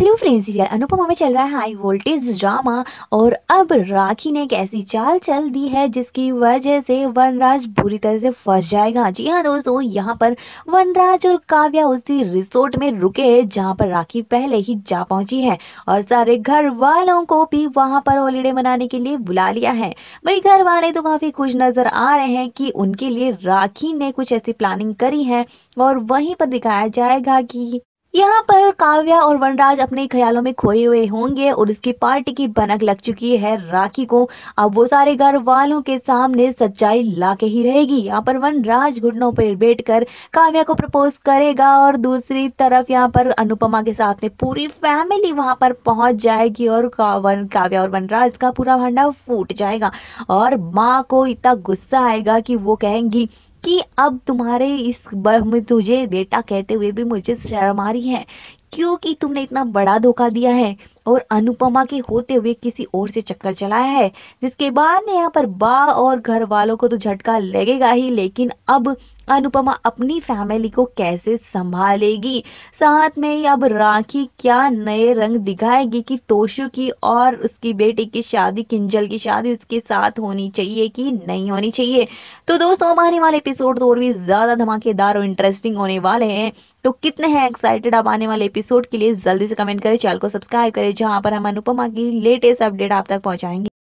Hello friends, serial Anupama में चल रहा है हाई वोल्टेज ड्रामा। और अब राखी ने एक ऐसी चाल चल दी है जिसकी वजह से वनराज बुरी तरह से फंस जाएगा। जी हाँ दोस्तों, यहाँ पर वनराज और काव्या उसी रिसोर्ट में रुके हैं जहाँ पर राखी पहले ही जा पहुंची है और सारे घर वालों को भी वहां पर हॉलीडे मनाने के लिए बुला लिया है। भाई घर वाले तो काफी खुश नजर आ रहे हैं कि उनके लिए राखी ने कुछ ऐसी प्लानिंग करी है। और वहीं पर दिखाया जाएगा कि यहाँ पर काव्या और वनराज अपने ख्यालों में खोए हुए होंगे और उसकी पार्टी की भनक लग चुकी है राखी को। अब वो सारे घर वालों के सामने सच्चाई ला के ही रहेगी। यहाँ पर वनराज घुटनों पर बैठकर काव्या को प्रपोज करेगा और दूसरी तरफ यहाँ पर अनुपमा के साथ में पूरी फैमिली वहां पर पहुंच जाएगी और काव्या और वनराज का पूरा भांडा फूट जाएगा। और माँ को इतना गुस्सा आएगा कि वो कहेंगी कि अब तुम्हारे में तुझे बेटा कहते हुए भी मुझे शर्म आ रही है, क्योंकि तुमने इतना बड़ा धोखा दिया है और अनुपमा के होते हुए किसी और से चक्कर चलाया है। जिसके बाद में यहाँ पर बा और घर वालों को तो झटका लगेगा ही, लेकिन अब अनुपमा अपनी फैमिली को कैसे संभालेगी। साथ में ही अब राखी क्या नए रंग दिखाएगी कि तोशु की और उसकी बेटी की शादी, किंजल की शादी उसके साथ होनी चाहिए कि नहीं होनी चाहिए। तो दोस्तों, हमारे वाले एपिसोड तो और भी ज्यादा धमाकेदार और इंटरेस्टिंग होने वाले हैं। तो कितने हैं एक्साइटेड आप आने वाले एपिसोड के लिए? जल्दी से कमेंट करें, चैनल को सब्सक्राइब करें, जहां पर हम अनुपमा की लेटेस्ट अपडेट आप तक पहुंचाएंगे।